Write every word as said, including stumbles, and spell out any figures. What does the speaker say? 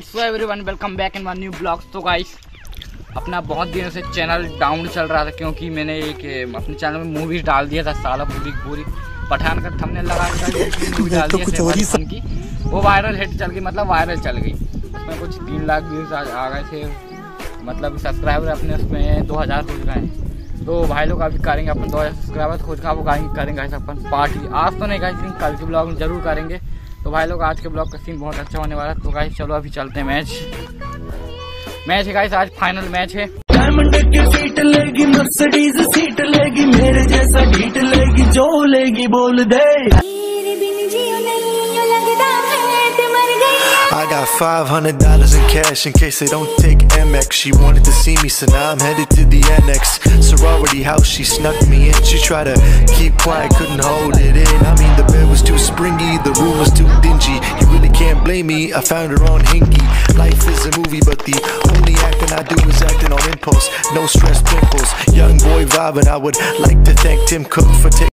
Guys, so everyone welcome back in one new vlogs. तो guys, अपना बहुत दिनों से चैनल डाउन चल रहा था क्योंकि मैंने एक अपने चैनल में मूवीज डाल दिया था साला पूरी पूरी पठान का थंबनेल लगा मूवी डाल तो दिया था की, वो वायरल हिट चल गई, मतलब वायरल चल गई। उसमें कुछ तीन लाख व्यूज आ गए थे, मतलब सब्सक्राइबर अपने उसमें दो हज़ार हो चुके हैं। तो भाई लोग अभी करेंगे अपन दो हज़ार सब्सक्राइबर खुद का वो करेंगे अपन पार्टी। आज तो नहीं गाइस, लेकिन कल के ब्लॉग में जरूर करेंगे। तो भाई लोग आज के ब्लॉग का सीन बहुत अच्छा होने वाला है। तो गाइस चलो अभी चलते हैं। मैच मैच है गाइस, आज फाइनल मैच है। डायमंड की सीट लेगी, मर्सिडीज सीट लेगी, मेरे जैसा ढीठ लेगी, जो लेगी बोल दे। I got five hundred dollars in cash in case they don't take M X. She wanted to see me, so now I'm headed to the annex. Sorority house, she snuck me in. She tried to keep quiet, couldn't hold it in. I mean, the bed was too springy, the room was too dingy. You really can't blame me, I found her on Hinky. Life is a movie, but the only acting I do is acting on impulse. No stress pimples, young boy vibing. I would like to thank Tim Cook for taking